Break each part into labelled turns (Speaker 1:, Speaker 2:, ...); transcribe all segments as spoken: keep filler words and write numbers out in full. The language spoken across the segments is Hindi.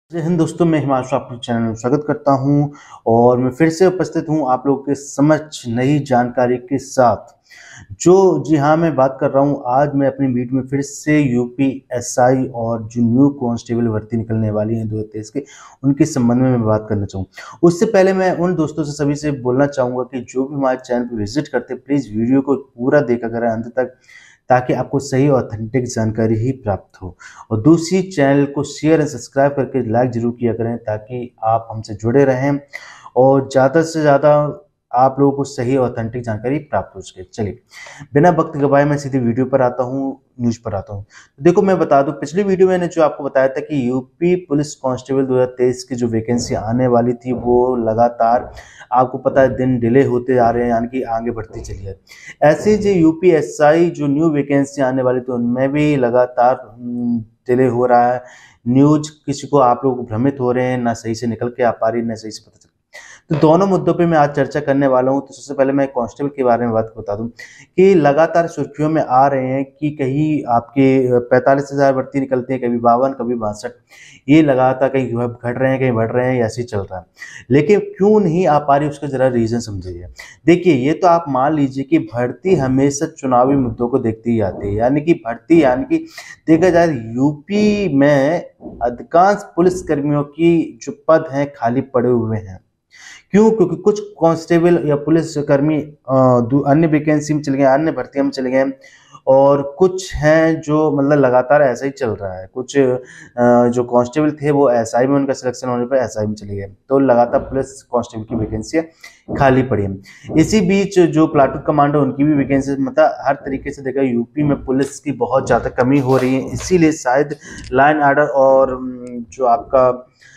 Speaker 1: जय हिंद दोस्तों, मैं हिमांशु आपके चैनल में स्वागत करता हूं और मैं फिर से उपस्थित हूं आप लोगों के समक्ष नई जानकारी के साथ। जो जी हाँ मैं बात कर रहा हूं, आज मैं अपनी वीडियो में फिर से यूपी एसआई और जो न्यू कांस्टेबल भर्ती निकलने वाली है दो हज़ार तेईस के, उनके संबंध में मैं बात करना चाहूँ। उससे पहले मैं उन दोस्तों से सभी से बोलना चाहूँगा कि जो भी हमारे चैनल पर विजिट करते प्लीज़ वीडियो को पूरा देखा करें अंत तक, ताकि आपको सही ऑथेंटिक जानकारी ही प्राप्त हो। और दूसरी, चैनल को शेयर एंड सब्सक्राइब करके लाइक जरूर किया करें ताकि आप हमसे जुड़े रहें और ज़्यादा से ज़्यादा आप लोगों को सही ऑथेंटिक जानकारी प्राप्त हो सके। चलिए बिना वक्त गवाए मैं सीधे वीडियो पर आता हूँ, न्यूज़ पर आता हूँ। तो देखो, मैं बता दूं, पिछली वीडियो में मैंने जो आपको बताया था कि यूपी पुलिस कांस्टेबल दो हज़ार तेईस की जो वैकेंसी आने वाली थी वो लगातार आपको पता है दिन डिले होते आ रहे हैं, यानी कि आगे बढ़ती चली है। ऐसे जो यूपी एसआई जो न्यू वैकेंसी आने वाली थी उनमें भी लगातार डिले हो रहा है। न्यूज किसी को आप लोग भ्रमित हो रहे हैं, ना सही से निकल के आ पा रही, ना सही से पता चल। तो दोनों मुद्दों पे मैं आज चर्चा करने वाला हूं। तो सबसे पहले मैं कांस्टेबल के बारे में बात बता दूं कि लगातार सुर्खियों में आ रहे हैं कि कहीं आपके पैंतालीस हजार भर्ती निकलती है, कभी बावन, कभी बासठ। ये लगातार कहीं घट रहे हैं, कहीं बढ़ रहे हैं, ऐसे ही चल रहा है। लेकिन क्यों नहीं आ पा रही, उसका जरा रीजन समझिए। देखिए, ये तो आप मान लीजिए कि भर्ती हमेशा चुनावी मुद्दों को देखती ही आती है, यानी कि भर्ती यानी कि देखा जाए यूपी में अधिकांश पुलिस कर्मियों की जो पद हैं खाली पड़े हुए हैं। क्यों? क्योंकि कुछ कांस्टेबल या पुलिस कर्मी अन्य वैकेंसी में चले गए, अन्य भर्तियों में चले गए, और कुछ हैं जो मतलब लगातार ऐसा ही चल रहा है। कुछ जो कांस्टेबल थे वो एसआई में, उनका सिलेक्शन होने पर एसआई में चले गए, तो लगातार पुलिस कांस्टेबल की वैकेंसियां खाली पड़ी है। इसी बीच जो प्लाटून कमांडो, उनकी भी वैकेंसी, मतलब हर तरीके से देखा यूपी में पुलिस की बहुत ज्यादा कमी हो रही है। इसीलिए शायद लाइन आर्डर और जो आपका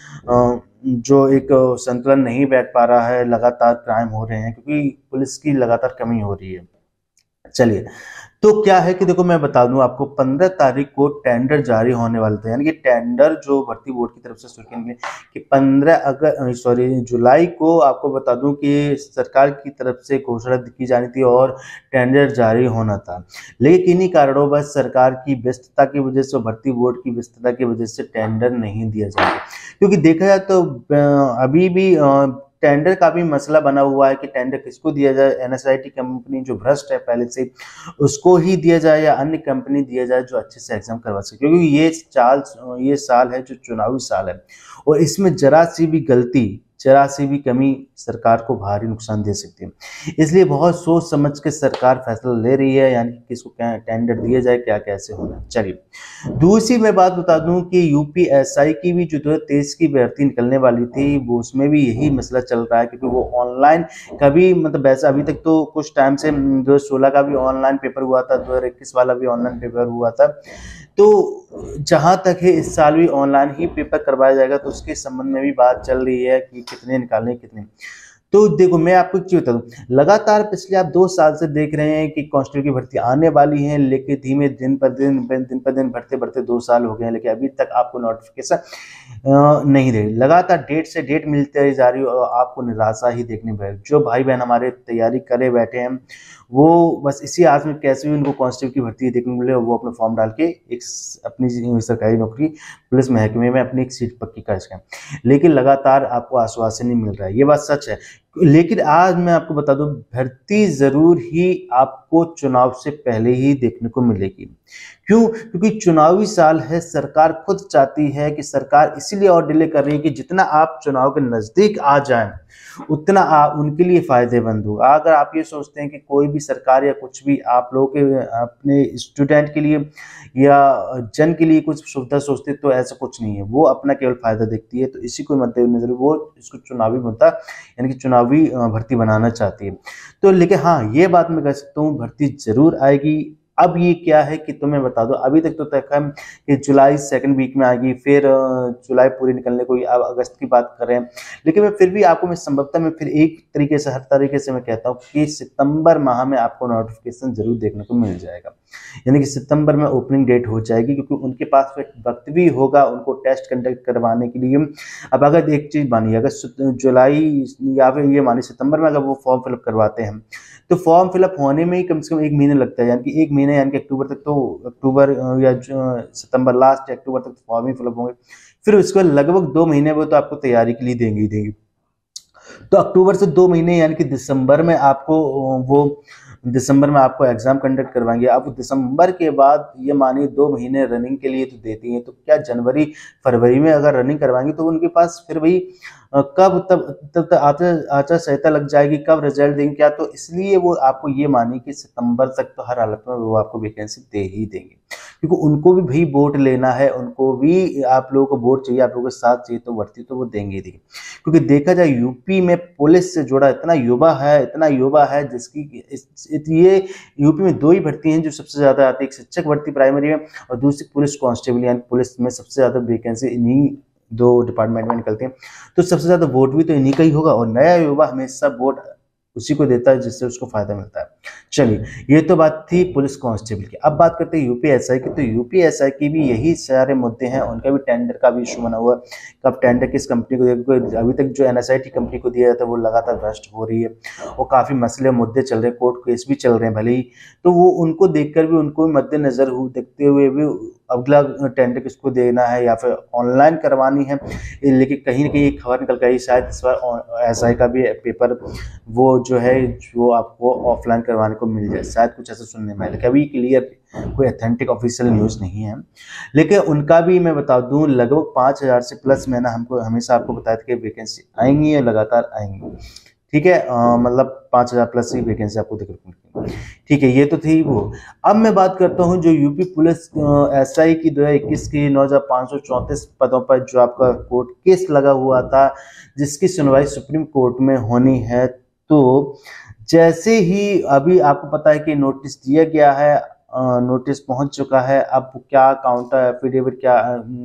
Speaker 1: जो एक संतुलन नहीं बैठ पा रहा है, लगातार क्राइम हो रहे हैं क्योंकि पुलिस की लगातार कमी हो रही है। चलिए, तो क्या है कि देखो, मैं बता दूं आपको, पंद्रह तारीख को टेंडर जारी होने वाले थे, यानी कि टेंडर जो भर्ती बोर्ड की तरफ से सुर्खी में कि पंद्रह अगस्त सॉरी जुलाई को आपको बता दूं कि सरकार की तरफ से घोषणा की जानी थी और टेंडर जारी होना था। लेकिन किन्हीं कारणों बस सरकार की व्यस्तता की वजह से, भर्ती बोर्ड की व्यस्तता की वजह से टेंडर नहीं दिया जाएगा। क्योंकि देखा जाए तो अभी भी टेंडर का भी मसला बना हुआ है कि टेंडर किसको दिया जाए। एनएसआईटी कंपनी जो भ्रष्ट है पहले से, उसको ही दिया जाए या अन्य कंपनी दिया जाए जो अच्छे से एग्जाम करवा सके, क्योंकि ये चाल ये साल है जो चुनावी साल है और इसमें जरा सी भी गलती, जरा सी भी कमी सरकार को भारी नुकसान दे सकती है। इसलिए बहुत सोच समझ के सरकार फैसला ले रही है, यानी कि किसको क्या टेंडर दिया जाए, क्या कैसे होना। चलिए, दूसरी मैं बात बता दूं कि यूपी एसआई की भी जो दो हज़ार तेईस की भर्ती निकलने वाली थी, वो उसमें भी यही मसला चल रहा है, क्योंकि वो ऑनलाइन कभी मतलब वैसे अभी तक तो कुछ टाइम से दो हज़ार सोलह का भी ऑनलाइन पेपर हुआ था, दो हज़ार इक्कीस वाला भी ऑनलाइन पेपर हुआ था। तो जहां तक है इस साल भी ऑनलाइन ही पेपर करवाया जाएगा, तो उसके संबंध में भी बात चल रही है कि कितने निकालने कितने। तो देखो, मैं आपको क्यों बता दूं, लगातार पिछले आप दो साल से देख रहे हैं कि कांस्टेबल की भर्ती आने वाली है, लेकिन धीमे दिन पर दिन दिन पर दिन बढ़ते बढ़ते दो साल हो गए हैं, लेकिन अभी तक आपको नोटिफिकेशन नहीं दे। लगातार डेट से डेट मिलती जा रही है और आपको निराशा ही देखने मिलेगी। जो भाई बहन हमारे तैयारी करे बैठे हैं, वो बस इसी आस में कैसे भी उनको कांस्टेबल की भर्ती देखने को मिले और वो अपना फॉर्म डाल के एक अपनी सरकारी नौकरी पुलिस महकमे में अपनी एक सीट पक्की कर सकें, लेकिन लगातार आपको आश्वासन नहीं मिल रहा है। ये बात सच है। लेकिन आज मैं आपको बता दूं, भर्ती जरूर ही आपको चुनाव से पहले ही देखने को मिलेगी। क्यों? क्योंकि चुनावी साल है, सरकार खुद चाहती है कि सरकार इसीलिए और डिले कर रही है कि जितना आप चुनाव के नजदीक आ जाएं उतना आप उनके लिए फायदेमंद होगा। अगर आप ये सोचते हैं कि कोई भी सरकार या कुछ भी आप लोगों के अपने स्टूडेंट के लिए या जन के लिए कुछ सुविधा सोचते, तो ऐसा कुछ नहीं है। वो अपना केवल फायदा देखती है, तो इसी को मद्देनजर वो इसको चुनावी मुद्दा यानी कि चुनावी भर्ती बनाना चाहती है। तो लेकिन हाँ, ये बात मैं कह सकता हूँ, भर्ती जरूर आएगी। अब ये क्या है कि तुम्हें बता दो, अभी तक तो तय है कि जुलाई सेकंड वीक में आएगी, फिर जुलाई पूरी निकलने को, अब अगस्त की बात कर रहे हैं। लेकिन मैं फिर भी आपको मैं संभवतः मैं फिर एक तरीके से हर तरीके से मैं कहता हूँ कि सितंबर माह में आपको नोटिफिकेशन जरूर देखने को मिल जाएगा, यानी कि सितंबर में ओपनिंग डेट हो जाएगी, क्योंकि उनके पास वक्त भी होगा उनको टेस्ट कंडक्ट करवाने के लिए। अब अगर एक चीज मानिए, अगर जुलाई या फिर ये मानिए सितंबर में अगर वो फॉर्म फिलअप करवाते हैं, तो फॉर्म फिलअप होने में ही कम से कम एक महीने लगता है, यानी कि एक महीने यानी कि अक्टूबर तक, तो अक्टूबर या सितंबर लास्ट या अक्टूबर तक फॉर्म ही फिलअप होंगे। फिर उसके बाद लगभग दो महीने वो तो आपको तैयारी के लिए देंगे ही देंगे। तो अक्टूबर से दो महीने यानी कि दिसंबर में आपको वो दिसंबर में आपको एग्जाम कंडक्ट करवाएंगे। अब दिसंबर के बाद ये मानिए दो महीने रनिंग के लिए तो देती हैं, तो क्या जनवरी फरवरी में अगर रनिंग करवाएंगे तो उनके पास फिर वही कब तब तब तक आचार आचार संहिता लग जाएगी, कब रिजल्ट देंगे क्या, तो इसलिए वो आपको ये मानिए कि सितंबर तक तो हर हालत में वो आपको वैकेंसी दे ही देंगे, क्योंकि उनको भी भाई वोट लेना है, उनको भी आप लोगों को वोट चाहिए, आप लोगों को साथ चाहिए, तो भर्ती तो वो देंगे देंगे। क्योंकि देखा जाए यूपी में पुलिस से जुड़ा इतना युवा है इतना युवा है जिसकी ये यूपी में दो ही भर्ती हैं जो सबसे ज्यादा आती है, एक शिक्षक भर्ती प्राइमरी में और दूसरी पुलिस कांस्टेबल, यानी पुलिस में सबसे ज्यादा वैकेंसी इन्हीं दो डिपार्टमेंट में निकलते हैं। तो सबसे ज्यादा वोट भी तो इन्हीं का ही होगा और नया युवा हमेशा वोट उसी को देता है जिससे उसको फायदा मिलता है। चलिए, ये तो बात थी पुलिस कांस्टेबल की। अब बात करते हैं यूपीएसआई की। तो यूपीएसआई की भी यही सारे मुद्दे हैं, उनका भी टेंडर का भी इशू बना हुआ है, कब टेंडर किस कंपनी को देगा। अभी तक जो एनएसआईटी कंपनी को दिया जाता है वो लगातार भ्रष्ट हो रही है और काफी मसले मुद्दे चल रहे हैं, कोर्ट केस भी चल रहे हैं भले ही, तो वो उनको देखकर भी उनको मद्देनजर देखते हुए भी अगला टेंडर किसको देना है या फिर ऑनलाइन करवानी है। लेकिन कहीं ना कहीं एक खबर निकल गई शायद इस बार एसआई का भी पेपर वो जो है जो आपको ऑफलाइन करवाने को मिल जाए, शायद कुछ ऐसा सुनने में आया। अभी क्लियर कोई अथेंटिक ऑफिशियल न्यूज़ नहीं है, लेकिन उनका भी मैं बता दूं लगभग पाँच हज़ार से प्लस मैंने हमको हमेशा आपको बताया था कि वैकेंसी आएंगी और लगातार आएंगी। ठीक है, मतलब पाँच हज़ार प्लस ही वैकेंसी आपको देखने को मिलेगी। ठीक है, ये तो थी वो। अब मैं बात करता हूँ जो यूपी पुलिस एसआई की दो हज़ार इक्कीस की नौ हज़ार पाँच सौ चौंतीस पदों पर जो आपका कोर्ट केस लगा हुआ था, जिसकी सुनवाई सुप्रीम कोर्ट में होनी है, तो जैसे ही अभी आपको पता है कि नोटिस दिया गया है, नोटिस पहुंच चुका है, अब क्या काउंटर एफिडेविट क्या,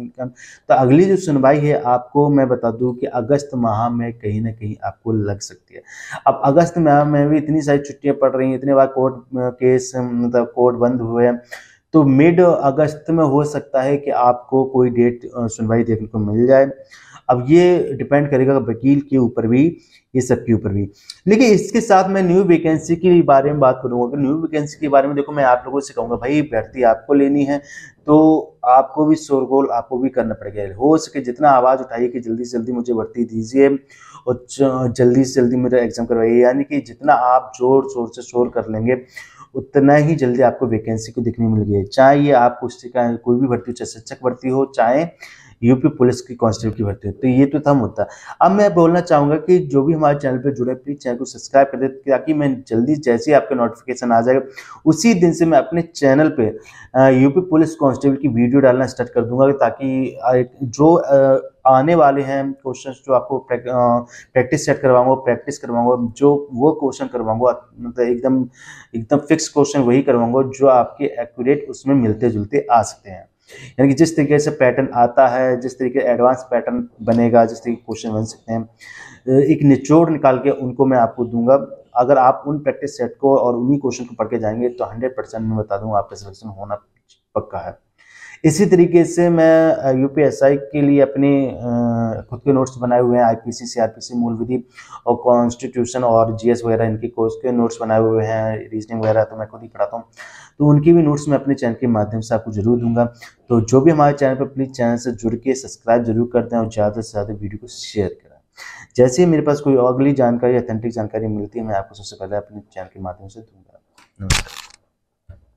Speaker 1: तो अगली जो सुनवाई है आपको मैं बता दूं कि अगस्त माह में कहीं ना कहीं आपको लग सकती है। अब अगस्त माह में भी इतनी सारी छुट्टियां पड़ रही हैं, इतने बार कोर्ट केस मतलब कोर्ट बंद हुए हैं, तो मिड अगस्त में हो सकता है कि आपको कोई डेट सुनवाई देखने को मिल जाए। अब ये डिपेंड करेगा वकील के ऊपर भी, ये सब के ऊपर भी। लेकिन इसके साथ मैं न्यू वैकेंसी के बारे में बात करूंगा। अगर न्यू वैकेंसी के बारे में देखो, मैं आप लोगों से कहूंगा भाई भर्ती आपको लेनी है तो आपको भी शोरगोल आपको भी करना पड़ेगा। हो सके जितना आवाज उठाइए कि जल्दी से जल्दी मुझे भर्ती दीजिए और जल्दी से जल्दी मेरा एग्जाम करवाइए, यानी कि जितना आप जोर शोर से शोर कर लेंगे उतना ही जल्दी आपको वैकेंसी को दिखने मिल गई। चाहे ये आपको कोई भी भर्ती हो, चाहे शिक्षक भर्ती हो, चाहे यूपी पुलिस की कांस्टेबल की भर्ती हो, तो ये तो था मुद्दा। अब मैं बोलना चाहूंगा कि जो भी हमारे चैनल पे जुड़े प्लीज चैनल को सब्सक्राइब कर दे, ताकि मैं जल्दी जैसे ही आपके नोटिफिकेशन आ जाएगा उसी दिन से मैं अपने चैनल पे यूपी पुलिस कांस्टेबल की वीडियो डालना स्टार्ट कर दूंगा, ताकि जो आने वाले हैं क्वेश्चंस जो आपको प्रैक्टिस सेट करवाऊंगा, प्रैक्टिस करवाऊंगा, जो वो क्वेश्चन करवाऊंगा मतलब एकदम एकदम फिक्स क्वेश्चन वही करवाऊंगा जो आपके एक्यूरेट उसमें मिलते जुलते आ सकते हैं। यानी कि जिस तरीके से पैटर्न आता है, जिस तरीके एडवांस पैटर्न बनेगा, जिस तरीके क्वेश्चन बन सकते हैं, एक निचोड़ निकाल के उनको मैं आपको दूंगा। अगर आप उन प्रैक्टिस सेट को और उन्हीं क्वेश्चन को पढ़ के जाएंगे तो हंड्रेड परसेंट मैं बता दूंगा आपका सिलेक्शन होना पक्का है। इसी तरीके से मैं यूपीएसआई के लिए अपने खुद के नोट्स बनाए हुए हैं, आईपीसी, सीआरपीसी, मूल विधि और कॉन्स्टिट्यूशन और जीएस वगैरह इनके कोर्स के नोट्स बनाए हुए हैं, रीजनिंग वगैरह तो मैं खुद ही पढ़ाता हूँ, तो उनकी भी नोट्स मैं अपने चैनल के माध्यम से आपको जरूर दूंगा। तो जो भी हमारे चैनल पर प्लीज चैनल से जुड़ के सब्सक्राइब जरूर कर दें और ज़्यादा से ज़्यादा वीडियो को शेयर करें। जैसे ही मेरे पास कोई अगली जानकारी, ऑथेंटिक जानकारी मिलती है, मैं आपको सबसे पहले अपने चैनल के माध्यम से दूंगा। नमस्कार।